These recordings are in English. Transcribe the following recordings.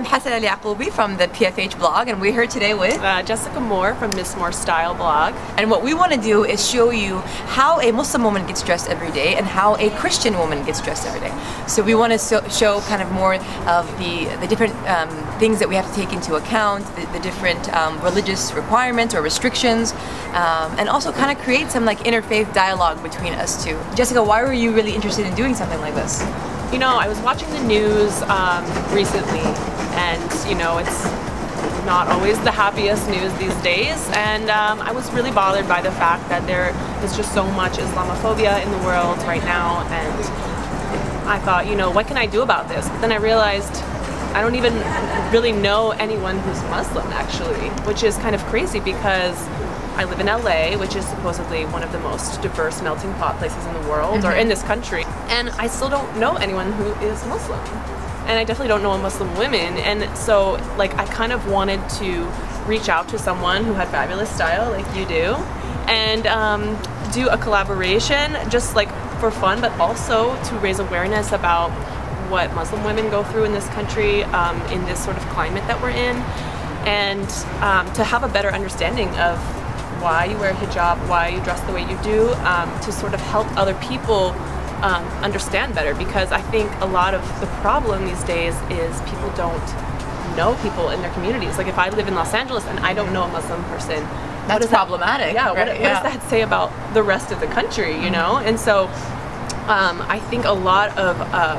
I'm Hassan El-Yacoubi from the PFH blog, and we're here today with Jessica Moore from Miss More Style blog. And what we want to do is show you how a Muslim woman gets dressed every day and how a Christian woman gets dressed every day. So we want to show kind of more of the different things that we have to take into account, the different religious requirements or restrictions, and also kind of create some like interfaith dialogue between us two. Jessica, why were you really interested in doing something like this? You know, I was watching the news recently, and you know, it's not always the happiest news these days, and I was really bothered by the fact that there is just so much Islamophobia in the world right now, and I thought, you know, what can I do about this? But then I realized I don't even really know anyone who's Muslim, actually, which is kind of crazy because I live in LA, which is supposedly one of the most diverse melting pot places in the world, or in this country, and I still don't know anyone who is Muslim. And I definitely don't know Muslim women, and so like I kind of wanted to reach out to someone who had fabulous style like you do, and do a collaboration just like for fun, but also to raise awareness about what Muslim women go through in this country, in this sort of climate that we're in, and to have a better understanding of why you wear hijab, why you dress the way you do, to sort of help other people understand better, because I think a lot of the problem these days is people don't know people in their communities. Like if I live in Los Angeles and I don't know a Muslim person, that's problematic. What does that say about the rest of the country, you know? And so I think a lot of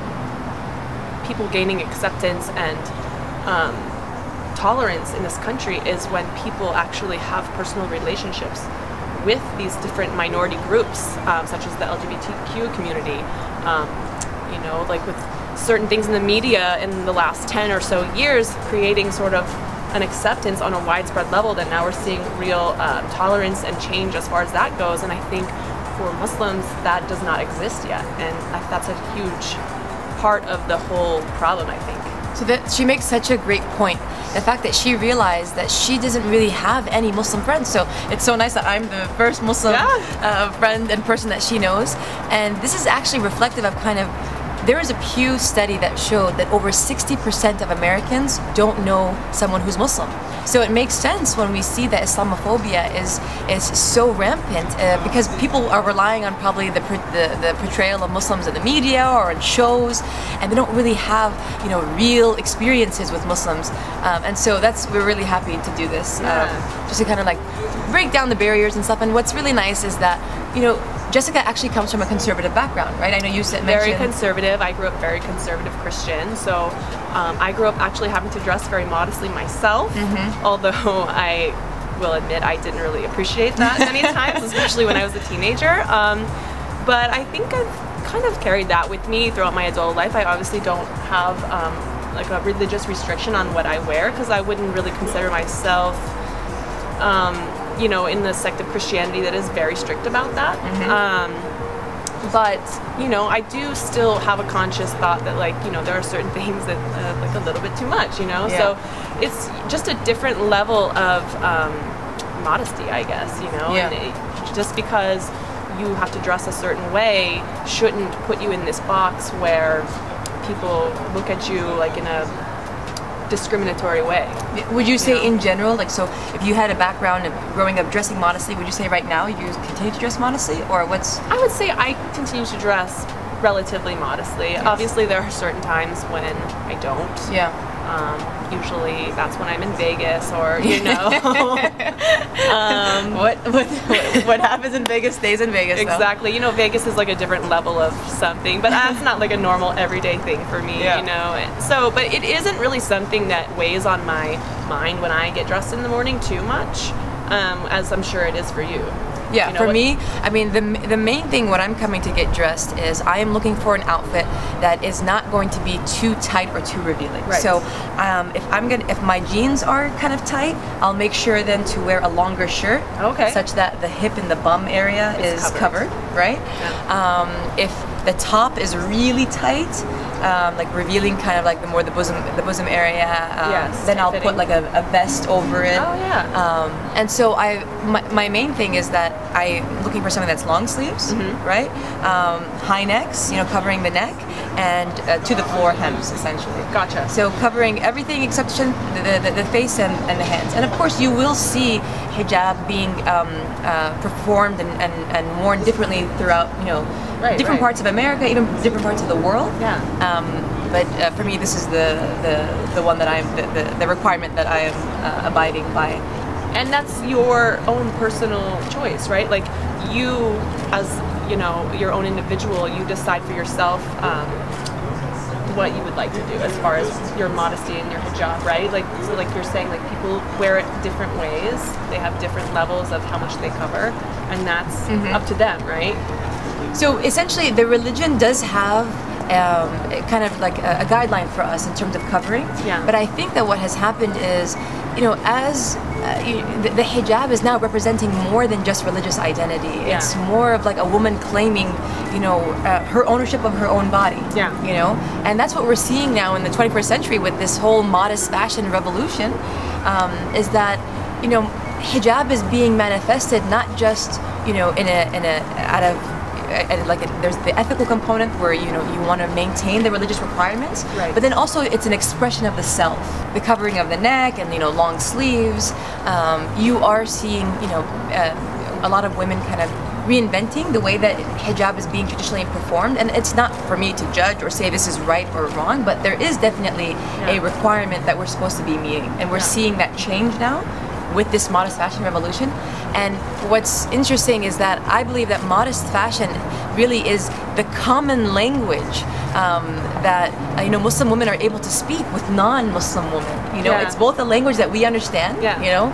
people gaining acceptance and tolerance in this country is when people actually have personal relationships with these different minority groups, such as the LGBTQ community. You know, like with certain things in the media in the last 10 or so years, creating sort of an acceptance on a widespread level, that now we're seeing real tolerance and change as far as that goes. And I think for Muslims that does not exist yet, and that's a huge part of the whole problem, I think. So that she makes such a great point. The fact that she realized that she doesn't really have any Muslim friends. So it's so nice that I'm the first Muslim friend and person that she knows. And this is actually reflective of kind of, there was a Pew study that showed that over 60% of Americans don't know someone who's Muslim. So it makes sense when we see that Islamophobia is so rampant, because people are relying on probably the portrayal of Muslims in the media or in shows, and they don't really have, you know, real experiences with Muslims. And so we're really happy to do this, just to kind of like break down the barriers and stuff. And what's really nice is that, you know, Jessica actually comes from a conservative background, right? I know you said very conservative. I grew up very conservative Christian, so I grew up actually having to dress very modestly myself, although I will admit I didn't really appreciate that many times, especially when I was a teenager. But I think I've kind of carried that with me throughout my adult life. I obviously don't have like a religious restriction on what I wear, because I wouldn't really consider myself you know, in the sect of Christianity that is very strict about that. But, you know, I do still have a conscious thought that, like, you know, there are certain things that like a little bit too much, you know? So it's just a different level of modesty, I guess, you know? And just because you have to dress a certain way shouldn't put you in this box where people look at you like in a discriminatory way. Would you say in general, like, so if you had a background of growing up dressing modestly, would you say right now you continue to dress modestly, or what's? I would say I continue to dress relatively modestly. Yes. Obviously there are certain times when I don't. Yeah. Usually that's when I'm in Vegas, or, you know. What happens in Vegas stays in Vegas, exactly. Though. You know, Vegas is like a different level of something, but that's not like a normal everyday thing for me, you know. So, but it isn't really something that weighs on my mind when I get dressed in the morning too much, as I'm sure it is for you. Yeah, you know, for me, I mean, the main thing when I'm coming to get dressed is I am looking for an outfit that is not going to be too tight or too revealing. Right. So if my jeans are kind of tight, I'll make sure then to wear a longer shirt, such that the hip and the bum area is covered, right? Yeah. If the top is really tight, like revealing kind of like the bosom area. Yes, then I'll fitting. put like a vest over it. Oh yeah. And so my main thing is that I'm looking for something that's long sleeves, right? High necks, covering the neck, and to the floor hems essentially. Gotcha. So covering everything except the face and the hands. And of course you will see hijab being performed and worn differently throughout, different parts of America, even different parts of the world. Yeah. But for me, this is the one that I'm the requirement that I am abiding by. And that's your own personal choice, right? Like you, as your own individual, you decide for yourself what you would like to do as far as your modesty and your hijab, right? Like, so like you're saying, like people wear it different ways. They have different levels of how much they cover, and that's up to them, right? So essentially, the religion does have kind of like a guideline for us in terms of covering. Yeah. But I think that what has happened is, as the hijab is now representing more than just religious identity. Yeah. It's more of like a woman claiming, her ownership of her own body. Yeah. And that's what we're seeing now in the 21st century with this whole modest fashion revolution, is that, hijab is being manifested not just, there's the ethical component where you want to maintain the religious requirements, right. But then also it's an expression of the self, the covering of the neck and long sleeves. You are seeing a lot of women kind of reinventing the way that hijab is being traditionally performed, and it's not for me to judge or say this is right or wrong, but there is definitely a requirement that we're supposed to be meeting, and we're seeing that change now with this modest fashion revolution. And what's interesting is that I believe that modest fashion really is the common language that Muslim women are able to speak with non-Muslim women. It's both a language that we understand,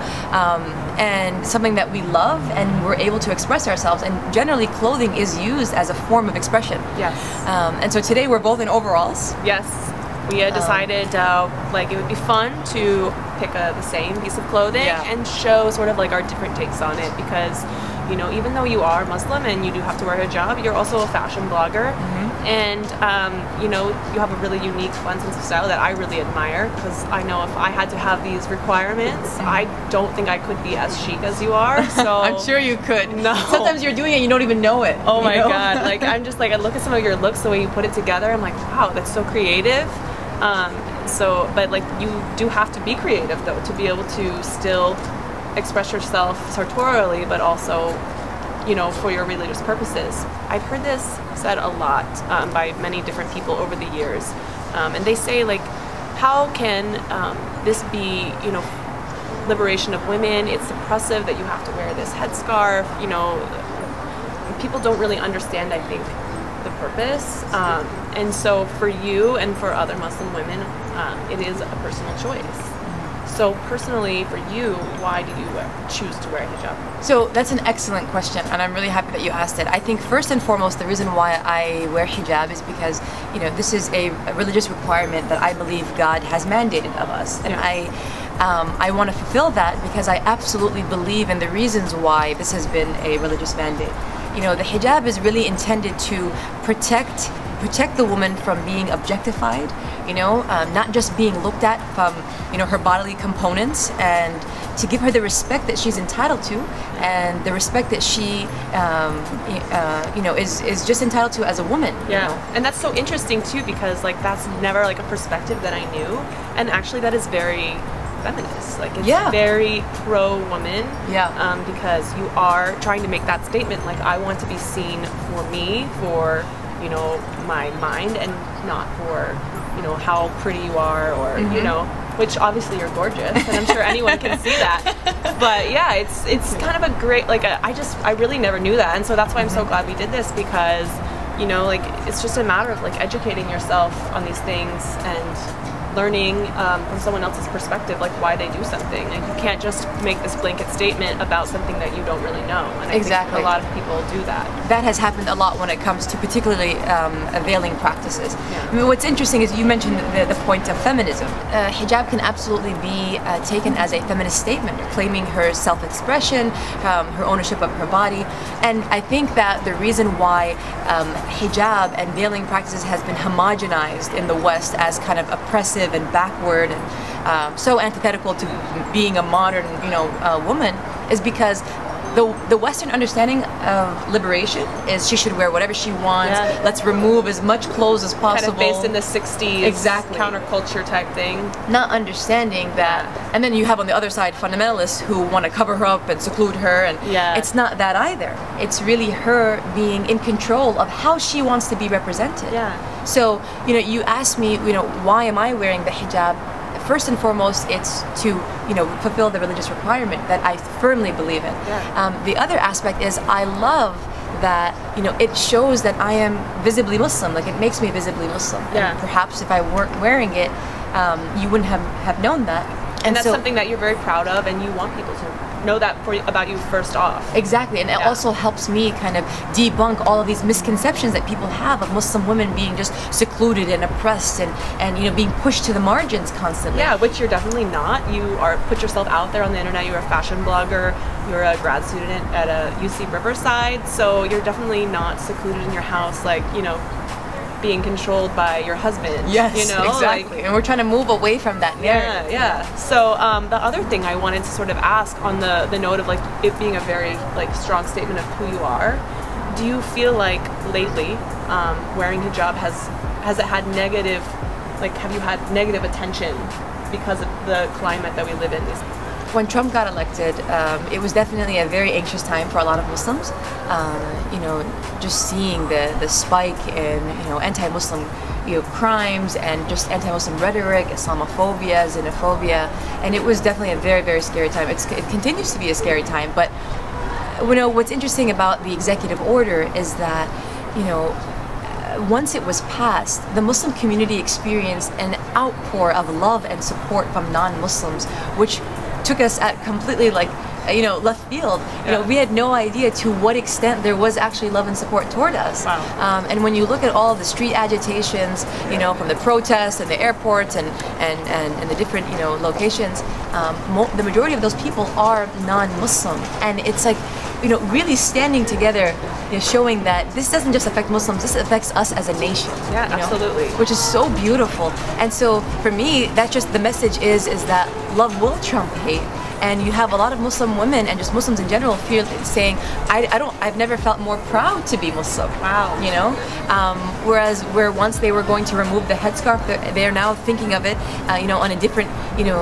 and something that we love, and we're able to express ourselves. And generally, clothing is used as a form of expression. Yes. And so today we're both in overalls. Yes. We had decided it would be fun to pick the same piece of clothing and show sort of like our different takes on it, because even though you are Muslim and you do have to wear hijab, you're also a fashion blogger, and you have a really unique, fun sense of style that I really admire, because I know if I had to have these requirements, I don't think I could be as chic as you are. So I'm sure you could. No. Sometimes you're doing it and you don't even know it. Oh my God. Like I'm just like, I look at some of your looks, the way you put it together, I'm like, wow, that's so creative. But like you do have to be creative though to be able to still express yourself sartorially, but also, for your religious purposes. I've heard this said a lot by many different people over the years, and they say like, how can this be, liberation of women? It's oppressive that you have to wear this headscarf. People don't really understand, I think, the purpose, and so for you and for other Muslim women, it is a personal choice. So personally, for you, why do you choose to wear hijab? So that's an excellent question, and I'm really happy that you asked it. I think first and foremost, the reason why I wear hijab is because this is a religious requirement that I believe God has mandated of us, and I want to fulfill that because I absolutely believe in the reasons why this has been a religious mandate. The hijab is really intended to protect the woman from being objectified, not just being looked at from, her bodily components, and to give her the respect that she's entitled to, and the respect that she, is just entitled to as a woman. And that's so interesting too, because like that's never like a perspective that I knew, and actually that is very feminist. Like it's very pro-woman, because you are trying to make that statement, like I want to be seen for me, for my mind, and not for how pretty you are, or which obviously you're gorgeous, and I'm sure anyone can see that. But yeah, it's kind of a great, like I really never knew that, and so that's why I'm so glad we did this, because like it's just a matter of like educating yourself on these things and learning from someone else's perspective, like why they do something. And you can't just make this blanket statement about something that you don't really know. And I think a lot of people do that. That has happened a lot when it comes to particularly veiling practices. I mean, what's interesting is you mentioned the point of feminism. Hijab can absolutely be taken as a feminist statement, claiming her self-expression, her ownership of her body. And I think that the reason why hijab and veiling practices has been homogenized in the West as kind of oppressive and backward and so antithetical to being a modern, woman, is because the Western understanding of liberation is she should wear whatever she wants. Yeah. Let's remove as much clothes as possible. Kind of based in the 60s counterculture type thing. Not understanding that. And then you have on the other side fundamentalists who want to cover her up and seclude her. And it's not that either. It's really her being in control of how she wants to be represented. Yeah. So, you asked me, why am I wearing the hijab? First and foremost, it's to fulfill the religious requirement that I firmly believe in. Yeah. The other aspect is I love that it shows that I am visibly Muslim. Like, it makes me visibly Muslim. Yeah. And perhaps if I weren't wearing it, you wouldn't have known that. And that's something that you're very proud of, and you want people to know that about you first off. Exactly, and it also helps me kind of debunk all of these misconceptions that people have of Muslim women being just secluded and oppressed and being pushed to the margins constantly. Yeah, which you're definitely not. You put yourself out there on the internet. You're a fashion blogger. You're a grad student at a UC Riverside, so you're definitely not secluded in your house, like being controlled by your husband. Yes, exactly. And we're trying to move away from that narrative. Yeah. So the other thing I wanted to sort of ask on the note of like it being a very strong statement of who you are, do you feel like lately wearing hijab has it had negative, have you had negative attention because of the climate that we live in these days? When Trump got elected, it was definitely a very anxious time for a lot of Muslims. Just seeing the spike in anti-Muslim crimes and just anti-Muslim rhetoric, Islamophobia, xenophobia, and it was definitely a very, very scary time. It continues to be a scary time, but what's interesting about the executive order is that once it was passed, the Muslim community experienced an outpour of love and support from non-Muslims, which took us at completely left field. We had no idea to what extent there was actually love and support toward us. Wow. And when you look at all of the street agitations, from the protests and the airports and the different locations, the majority of those people are non-Muslim, and it's really standing together, showing that this doesn't just affect Muslims, this affects us as a nation. Yeah, absolutely. Which is so beautiful. And so for me, that's just the message is that love will trump hate. And you have a lot of Muslim women and just Muslims in general saying, I've never felt more proud to be Muslim. Wow. Whereas where once they were going to remove the headscarf, they're now thinking of it, on a different,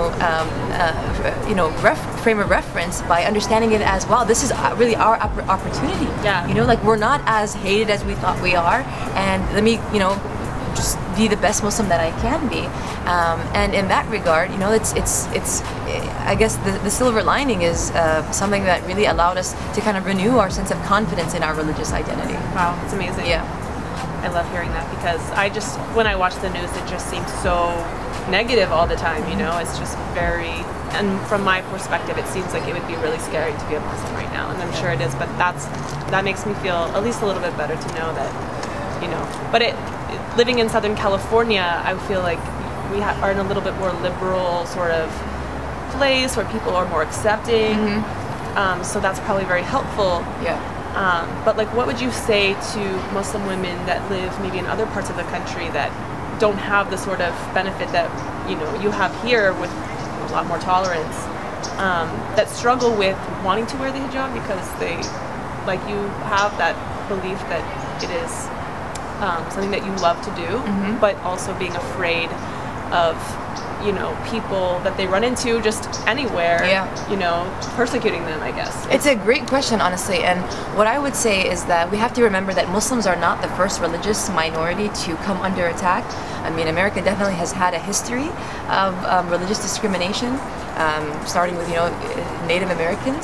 frame of reference by understanding it as, wow, this is really our opportunity. Yeah. We're not as hated as we thought we are, and let me, just be the best Muslim that I can be. And in that regard, it's I guess the silver lining is something that really allowed us to kind of renew our sense of confidence in our religious identity. Wow, it's amazing. Yeah. I love hearing that because when I watch the news, it just seems so negative all the time, it's just very, and from my perspective, it seems like it would be really scary to be a Muslim right now, and I'm sure it is, but that makes me feel at least a little bit better to know that, but living in Southern California, I feel like we are in a little bit more liberal sort of place where people are more accepting. So that's probably very helpful. Yeah. But what would you say to Muslim women that live maybe in other parts of the country that don't have the sort of benefit that you have here with a lot more tolerance, that struggle with wanting to wear the hijab because they, you have that belief that it is something that you love to do, but also being afraid of people that they run into just anywhere, persecuting them, I guess. It's a great question, honestly, and what I would say is that we have to remember that Muslims are not the first religious minority to come under attack. I mean, America definitely has had a history of religious discrimination, starting with Native Americans.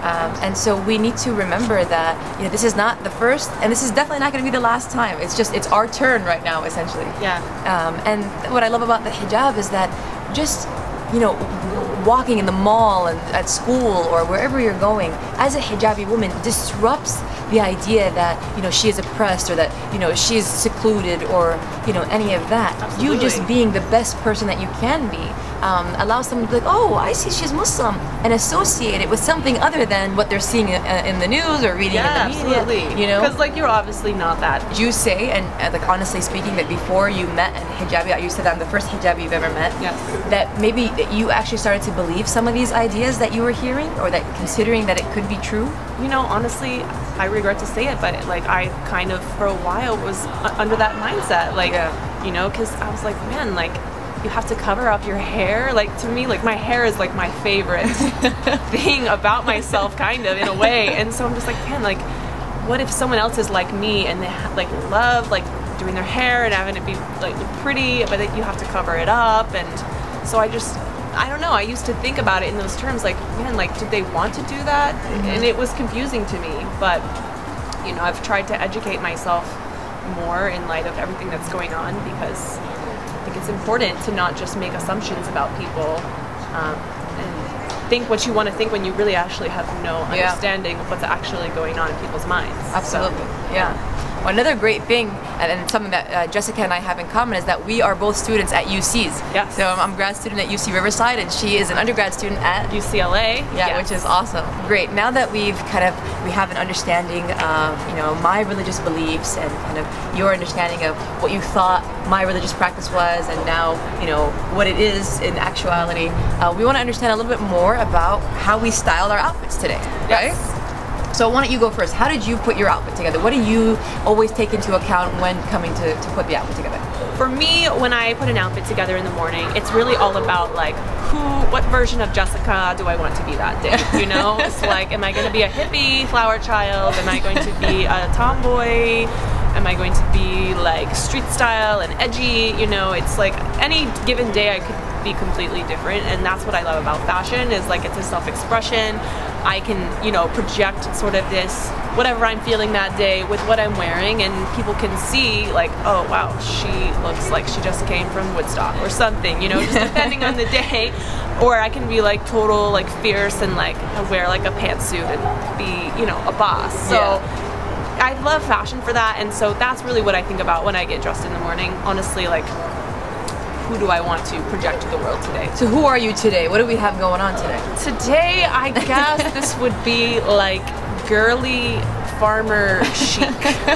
And so we need to remember that, you know, this is not the first, and this is definitely not going to be the last time. It's our turn right now, essentially. Yeah. And what I love about the hijab is that just, you know, walking in the mall and at school or wherever you're going as a hijabi woman disrupts the idea that, you know, she is oppressed or that, you know, she is secluded or, you know, any of that. Absolutely. You just being the best person that you can be allows someone to be like, oh, I see she's Muslim, and associate it with something other than what they're seeing in the news or reading in the media. Absolutely. You know, because like you're obviously not that. Did you say, and like honestly speaking, that before you met an hijabi, you said I'm the first hijabi you've ever met, Yes. that maybe you actually started to believe some of these ideas that you were hearing, or that considering that it could be true? You know, honestly, I regret to say it, but like I kind of for a while was under that mindset, like, you know, because I was like, man, like, you have to cover up your hair. Like, to me, like, my hair is like my favorite thing about myself, kind of, in a way. And so I'm just like, man, like, what if someone else is like me and they like love like doing their hair and having it be like pretty, but like, you have to cover it up. And so I don't know, I used to think about it in those terms, like, man, like, did they want to do that? And it was confusing to me, but, you know, I've tried to educate myself more in light of everything that's going on, because I think it's important to not just make assumptions about people and think what you want to think when you really actually have no understanding of what's actually going on in people's minds. Absolutely, so, Well, another great thing, and something that Jessica and I have in common, is that we are both students at UCs. Yes. So I'm a grad student at UC Riverside, and she is an undergrad student at UCLA. Yeah, which is awesome. Great. Now that we have an understanding of, you know, my religious beliefs and kind of your understanding of what you thought my religious practice was, and now, you know, what it is in actuality, we want to understand a little bit more about how we styled our outfits today, right? Yes. So why don't you go first? How did you put your outfit together? What do you always take into account when coming to put the outfit together? For me, when I put an outfit together in the morning, it's really all about like what version of Jessica do I want to be that day? You know, it's like, am I going to be a hippie flower child? Am I going to be a tomboy? Am I going to be like street style and edgy? You know, it's like any given day I could be completely different, and that's what I love about fashion, is like it's a self-expression. I can, you know, project sort of this whatever I'm feeling that day with what I'm wearing, and people can see like, oh wow, she looks like she just came from Woodstock or something, you know, just depending on the day. Or I can be like total like fierce and like wear like a pantsuit and be, you know, a boss. So I love fashion for that, and so that's really what I think about when I get dressed in the morning. Honestly, like, who do I want to project to the world today? So who are you today? What do we have going on today? Today, I guess this would be like girly farmer chic.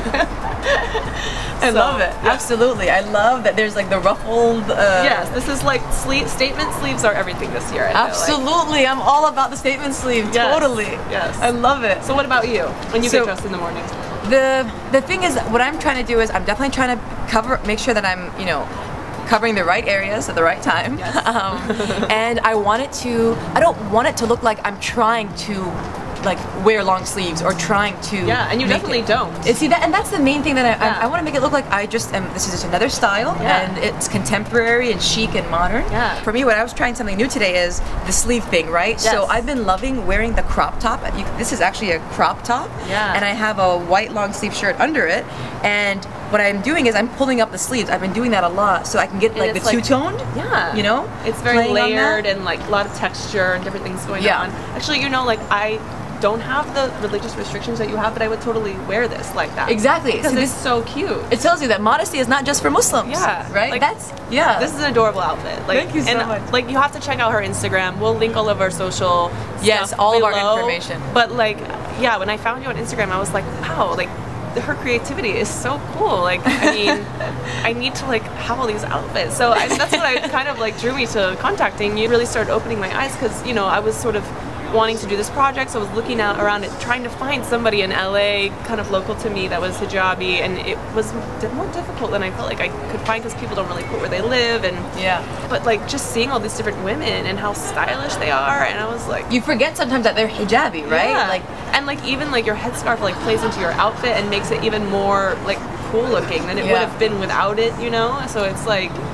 I love it. Yeah. Absolutely. I love that there's like the ruffled... Yes, this is like statement sleeves are everything this year. Absolutely. Like. I'm all about the statement sleeve. Yes. Totally. Yes. I love it. So what about you when you get dressed in the morning? The thing is, what I'm trying to do is I'm definitely trying to make sure that I'm, you know, covering the right areas at the right time. Yes. And I don't want it to look like I'm trying to like wear long sleeves or trying to. Yeah, and you definitely don't. See that, and that's the main thing that I want to make it look like I just am. This is just another style, and it's contemporary and chic and modern. Yeah. For me, when I was trying something new today is the sleeve thing, right? Yes. So I've been loving wearing the crop top. This is actually a crop top. Yeah. And I have a white long sleeve shirt under it, and what I'm doing is I'm pulling up the sleeves. I've been doing that a lot, so I can get like the two-toned. Yeah. You know, it's very layered and like a lot of texture and different things going on. Actually, you know, like I don't have the religious restrictions that you have, but I would totally wear this like that. Exactly. Because it's so cute. It tells you that modesty is not just for Muslims. Yeah. Right? Like, this is an adorable outfit. Like, thank you so much. Like, you have to check out her Instagram. We'll link all of our social stuff all below. of our information. But like, yeah, when I found you on Instagram, I was like, wow, like her creativity is so cool. Like, I mean, I need to like have all these outfits. So that's what I kind of like drew me to contacting you. Really started opening my eyes, because, you know, I was sort of wanting to do this project, so I was looking out around it, trying to find somebody in LA kind of local to me that was hijabi, and it was more difficult than I felt like I could find, because people don't really put where they live, and but like just seeing all these different women and how stylish they are, and I was like, you forget sometimes that they're hijabi, right? Yeah. Like, and like even like your headscarf like plays into your outfit and makes it even more like cool looking than it would have been without it, you know? So it's like,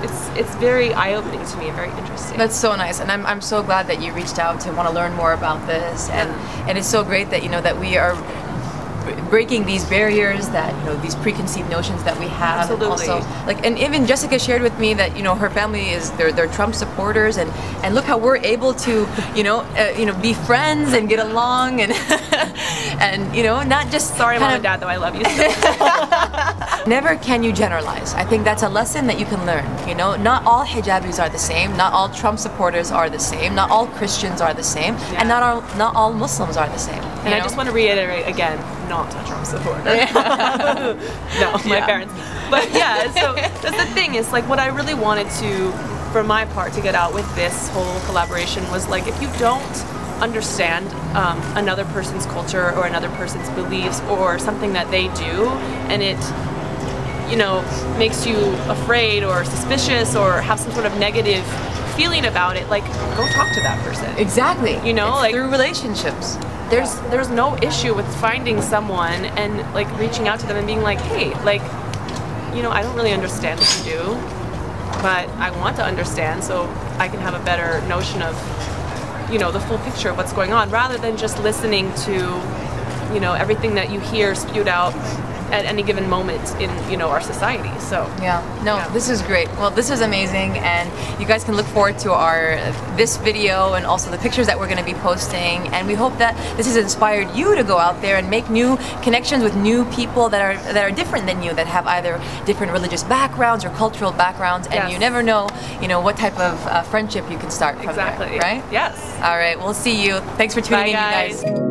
it's very eye-opening to me and very interesting. That's so nice, and I'm so glad that you reached out to want to learn more about this, and it's so great that that we are breaking these barriers, that these preconceived notions that we have. Absolutely. And also, and even Jessica shared with me that her family is they're Trump supporters, and look how we're able to be friends and get along, and and not just sorry mom and dad, though I love you so. Never can you generalize. I think that's a lesson that you can learn. Not all hijabis are the same, not all Trump supporters are the same, not all Christians are the same, and not all Muslims are the same. And I just want to reiterate again, not a Trump supporter. No, my parents. But yeah, so that's the thing, is like what I really wanted to, for my part, to get out with this whole collaboration was like, if you don't understand another person's culture or another person's beliefs or something that they do, and it makes you afraid or suspicious or have some sort of negative feeling about it, like go talk to that person. Exactly. It's like through relationships. There's no issue with finding someone and like reaching out to them and being like, hey, like, I don't really understand what you do, but I want to understand so I can have a better notion of, the full picture of what's going on, rather than just listening to, everything that you hear spewed out at any given moment in our society. So this is great. Well, this is amazing, and you guys can look forward to this video and also the pictures that we're going to be posting, and we hope that this has inspired you to go out there and make new connections with new people that are different than you, that have either different religious backgrounds or cultural backgrounds, and you never know what type of friendship you can start from there, right? Yes. All right, we'll see you. Thanks for tuning in, you guys.